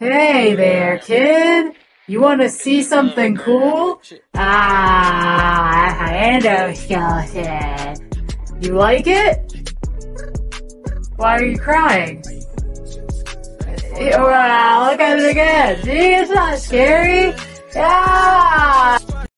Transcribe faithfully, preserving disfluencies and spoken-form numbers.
Hey there, kid. You want to see something cool? Ah, endoskeleton. You like it? Why are you crying? Oh, wow, look at it again. See, it's not scary. Yeah!